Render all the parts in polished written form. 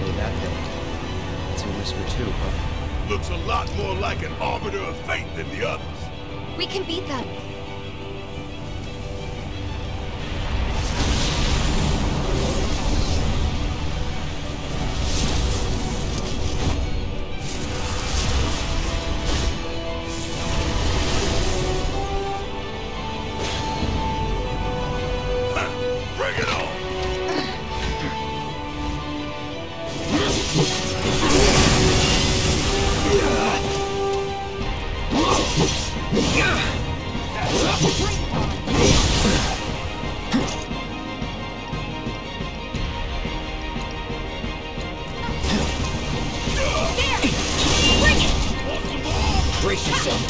say that thing. It's a whisper too, huh? Looks a lot more like an arbiter of fate than the others. We can beat them. Bring it on! Brace yourself.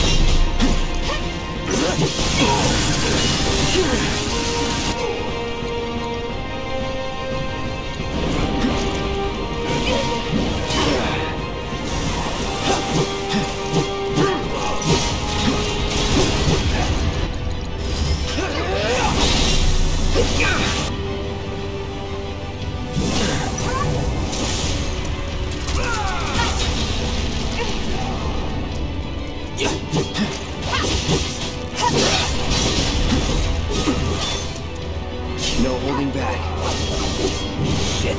No holding back. Shit.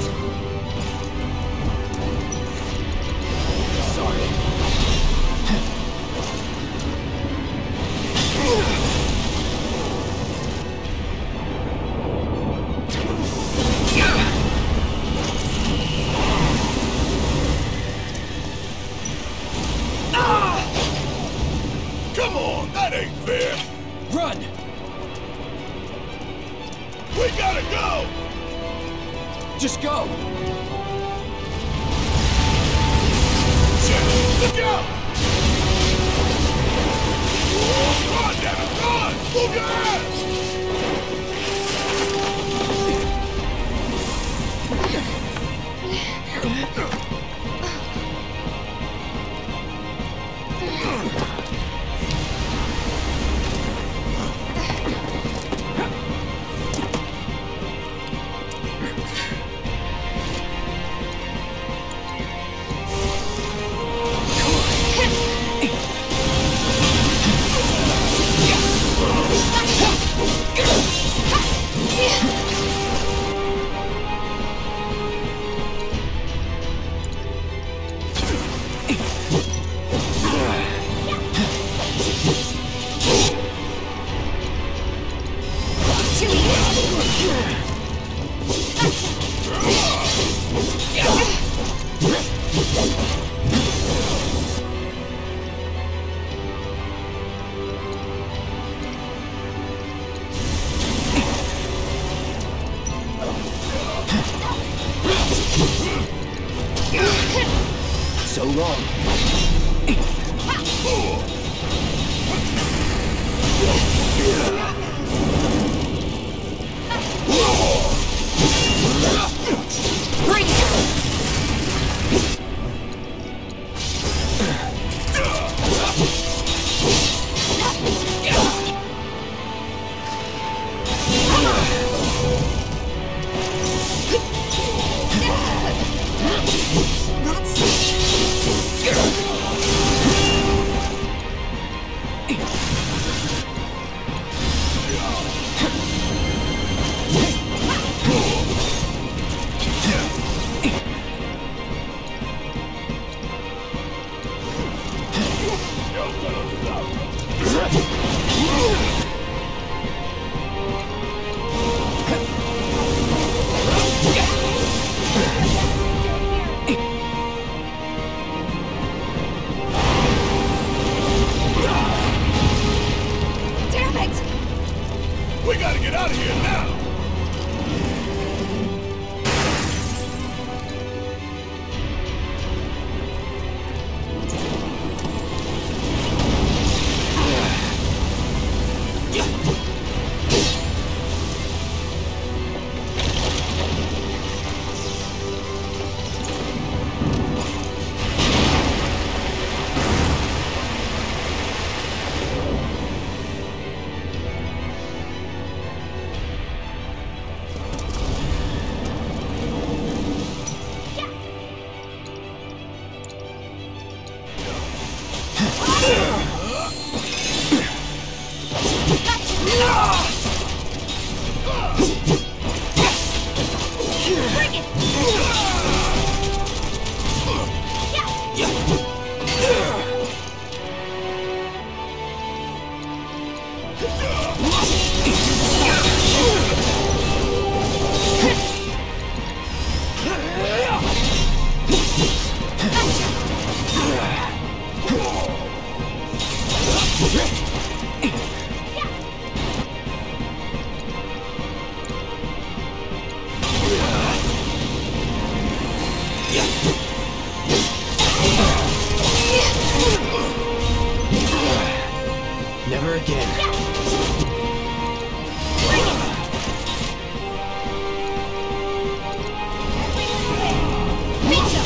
Sorry. Come on, that ain't fair! Run! We gotta go! Just go! Shit! Look out! Oh, run, damn it, run! Move your ass! So long. Bring it!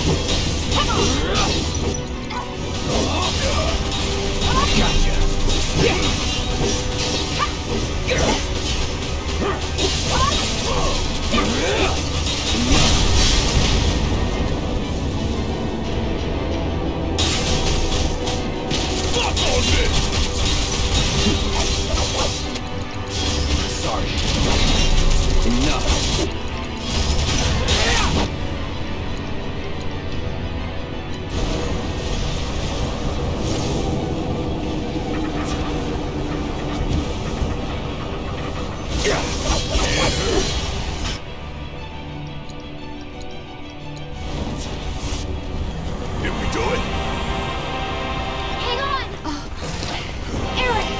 Gotcha. Fuck on this! Sorry. Enough. Did we do it? Hang on! Eric!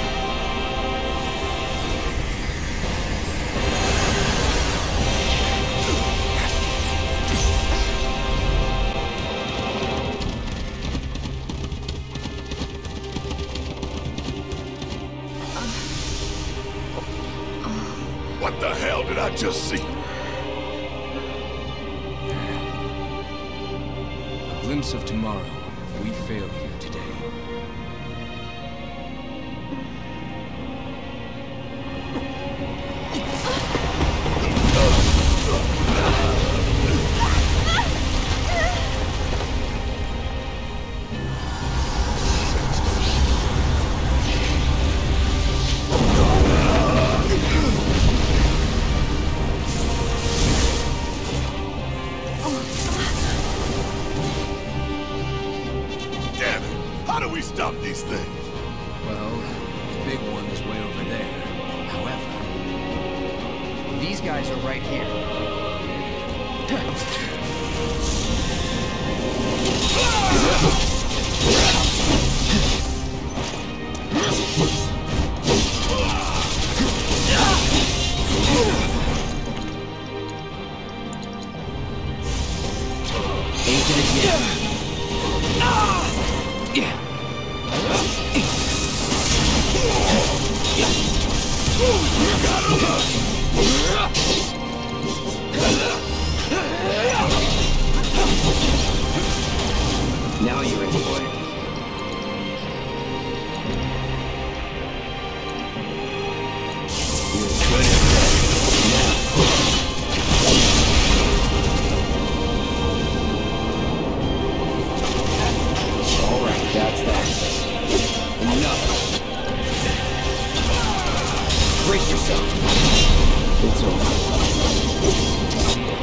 What the hell did I just see? A glimpse of tomorrow if we fail here today. Damn it! How do we stop these things? Well, the big one is way over there. However, these guys are right here. Ain't it again? Now you're in for it. You're good at that. Now. All right, that's that. Enough. Brace yourself. It's over.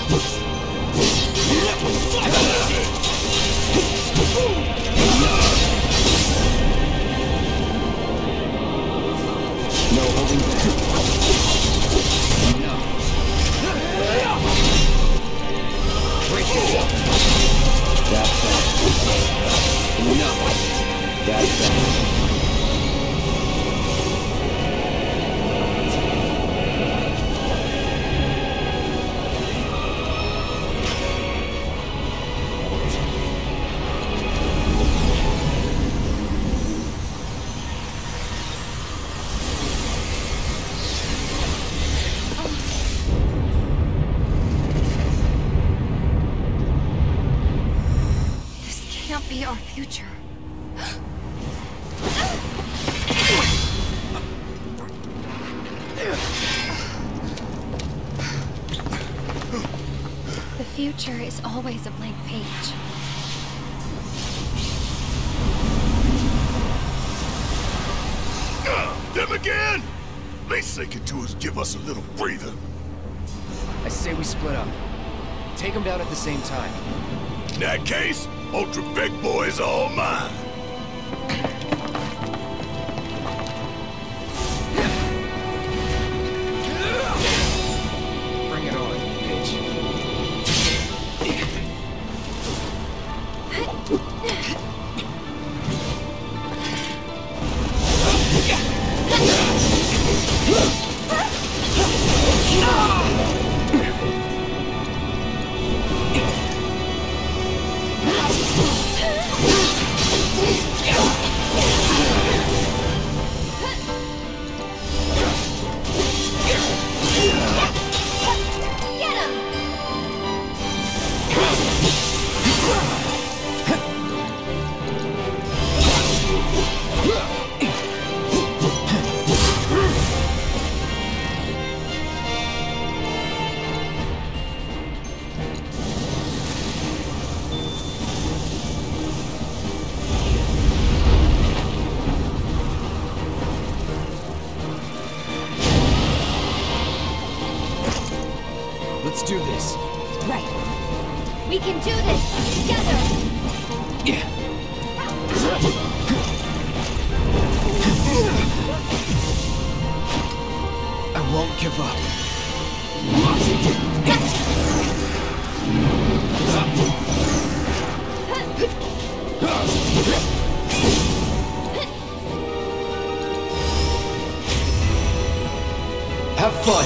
No holding back. No. Break it. That's it. No. That's it. Be our future. The future is always a blank page. Them again? Least they can do is give us a little breather. I say we split up. Take them down at the same time. In that case, Ultra Big Boy is all mine. Bring it on, bitch. Let's do this. Right. We can do this together. Yeah. I won't give up. Have fun.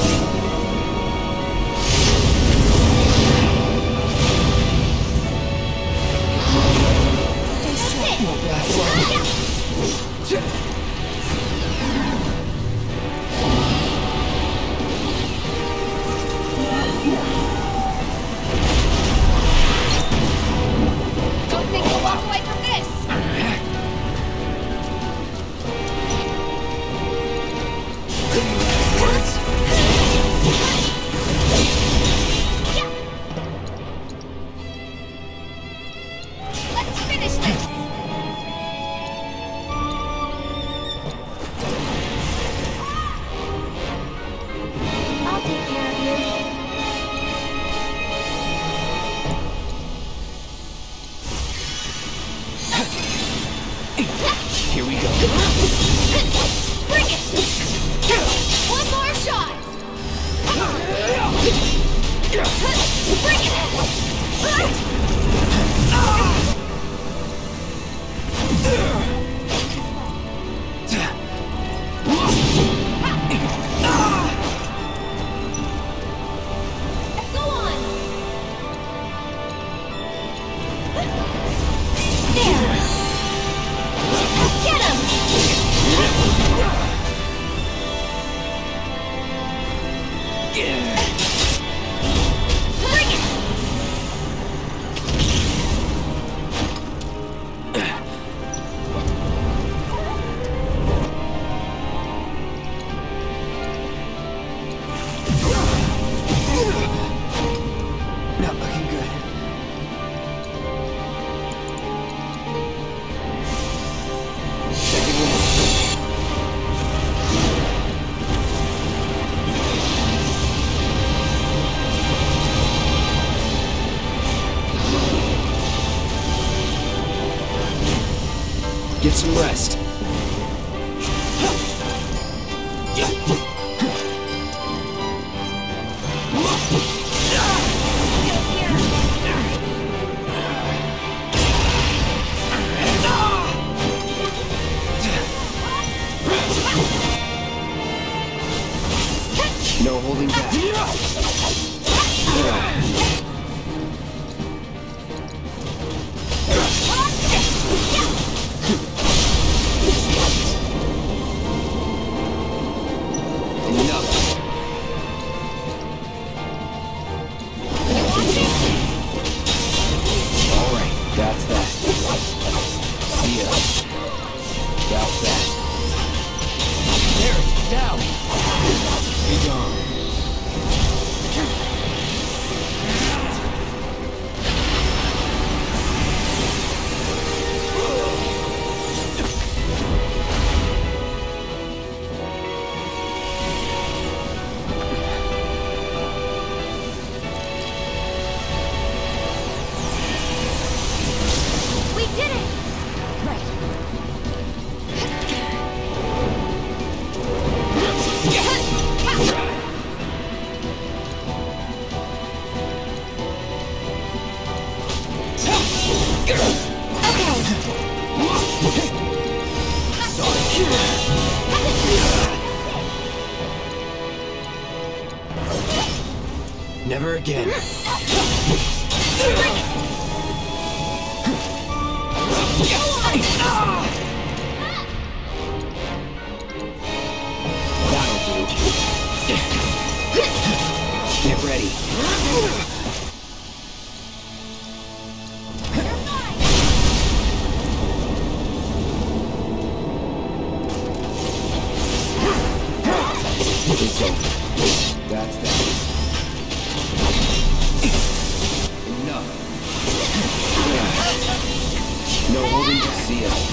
Don't think you'll walk away from this. Let's finish this. I'll take care of you. Get some rest. No holding back. Never again. That'll do. Get ready. It's over. That's that. Enough. No holding. See ya.